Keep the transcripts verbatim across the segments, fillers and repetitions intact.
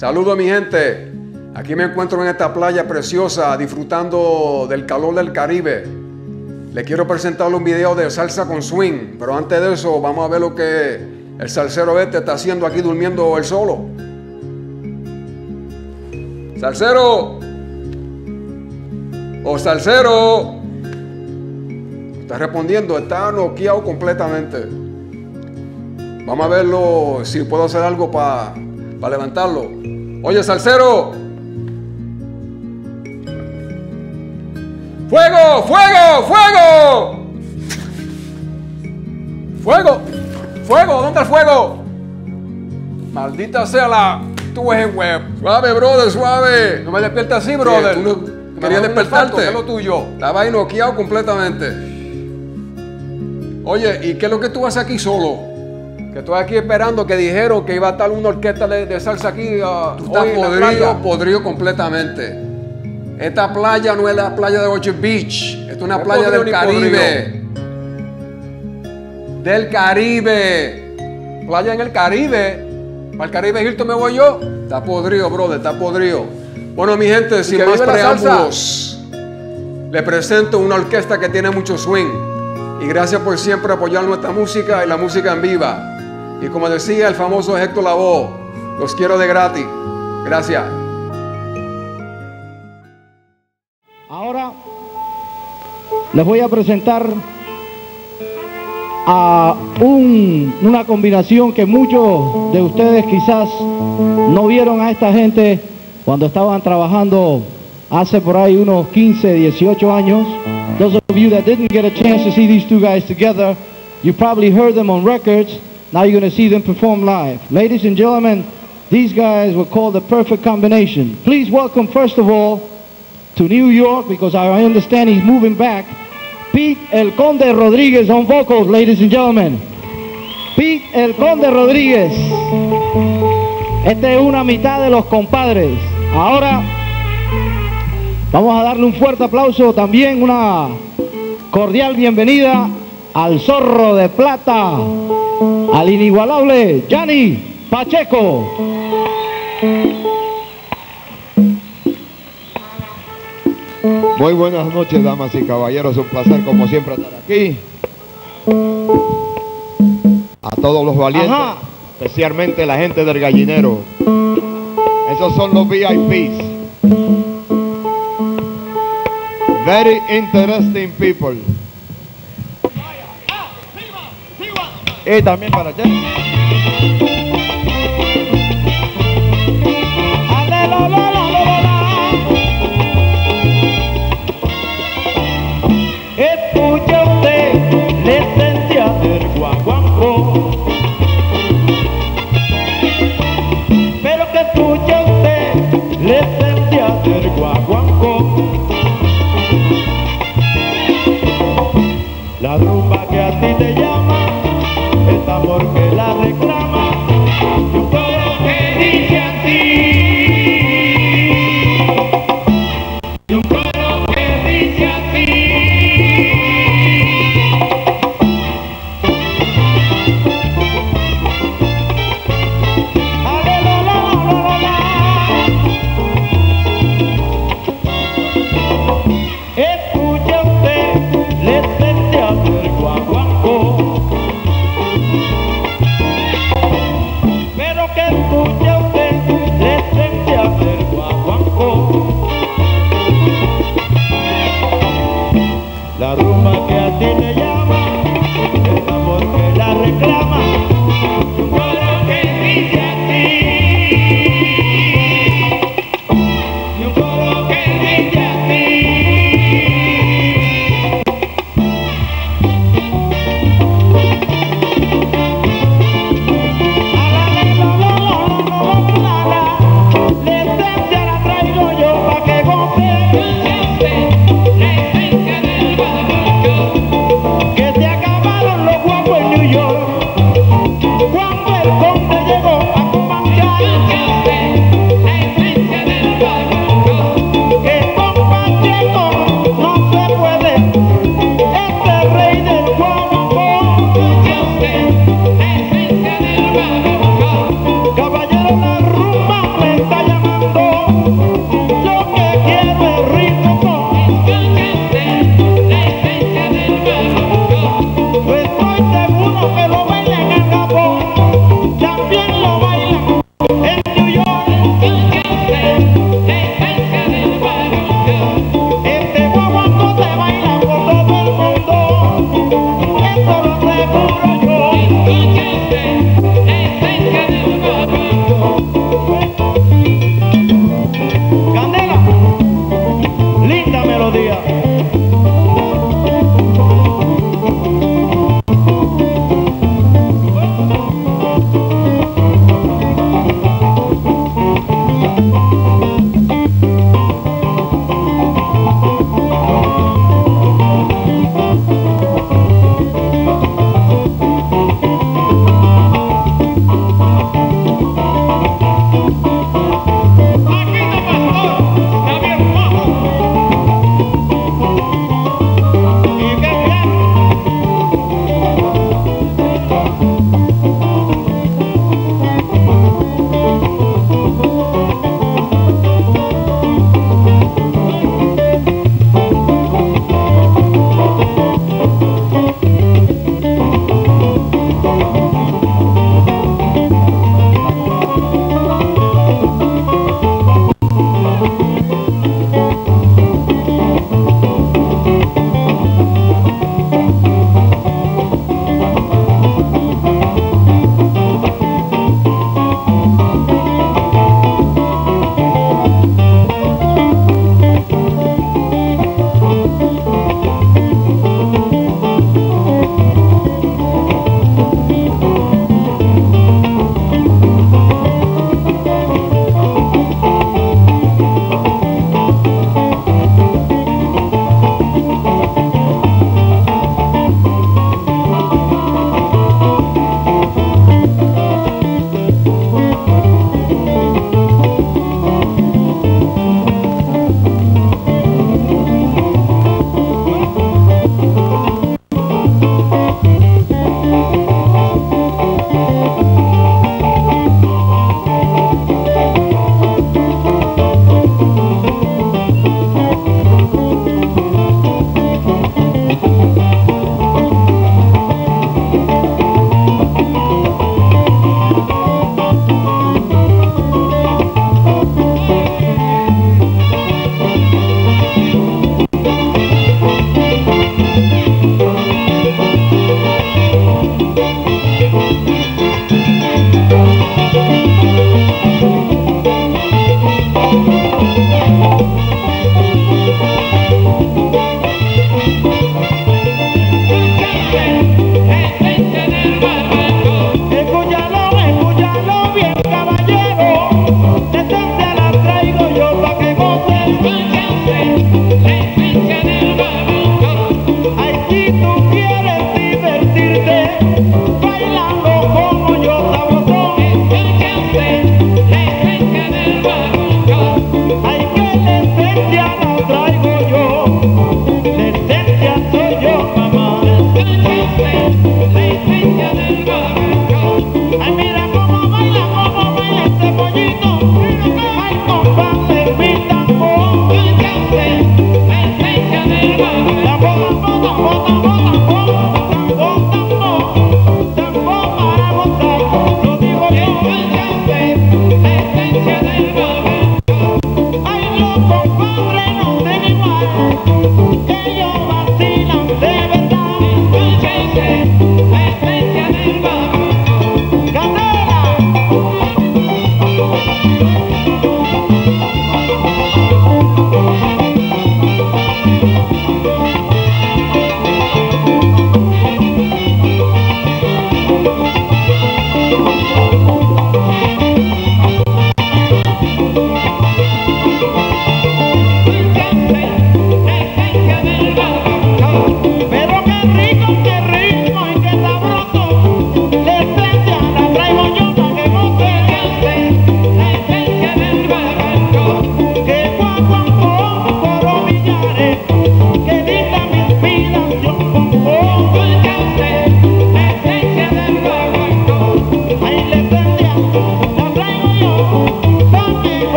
Saludos mi gente, aquí me encuentro en esta playa preciosa disfrutando del calor del Caribe. Le quiero presentarle un video de salsa con swing, pero antes de eso vamos a ver lo que el salsero este está haciendo aquí durmiendo él solo. ¡Salsero! ¡Oh, salsero! Está respondiendo, está noqueado completamente. Vamos a verlo si puedo hacer algo para pa levantarlo. Oye, salsero. ¡Fuego! ¡Fuego! ¡Fuego! ¡Fuego! ¡Fuego! ¿Dónde está el fuego? Maldita sea la... Tú eres web. Suave, brother, suave. No me despiertas así, brother. ¿Tú no querías despertarte? ¿Qué es lo tuyo? Estaba ahí noqueado completamente. Oye, ¿y qué es lo que tú haces aquí solo? Que estoy aquí esperando que dijeron que iba a estar una orquesta de, de salsa aquí. Uh, tú estás podrido, podrido completamente. Esta playa no es la playa de Orchard Beach. Esta es una no playa del Caribe. Podrido. Del Caribe. Playa en el Caribe. Para el Caribe Hilton me voy yo. Está podrido, brother, está podrido. Bueno, mi gente, sin más preámbulos, le presento una orquesta que tiene mucho swing. Y gracias por siempre apoyar nuestra música y la música en viva. Y como decía el famoso Héctor Lavoe, los quiero de gratis. Gracias. Ahora les voy a presentar a un, una combinación que muchos de ustedes quizás no vieron a esta gente cuando estaban trabajando hace por ahí unos quince, dieciocho años. Those of you that didn't get a chance to see these two guys together, you probably heard them on records. Now you're going to see them perform live. Ladies and gentlemen, these guys were called the perfect combination. Please welcome, first of all, to New York, because I understand he's moving back, Pete El Conde Rodriguez on vocals, ladies and gentlemen. Pete El Conde Rodriguez. Esta es una mitad de los compadres. Ahora vamos a darle un fuerte aplauso, también una cordial bienvenida al Zorro de Plata, al inigualable Johnny Pacheco. Muy buenas noches, damas y caballeros, un placer como siempre estar aquí. A todos los valientes, ajá, especialmente la gente del Gallinero. Esos son los V I Ps. Very interesting people. Y también para allá. Escucha usted, licencia del guaguancó. Pero que escucha usted, licencia del guaguancó. La rumba que a ti te llama, es amor que la reclama, y un coro que dice así. Y un coro que dice así.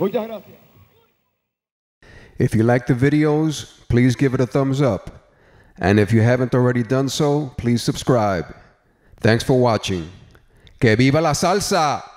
Muchas gracias. If you like the videos, please give it a thumbs up. And if you haven't already done so, please subscribe. Thanks for watching. ¡Que viva la salsa!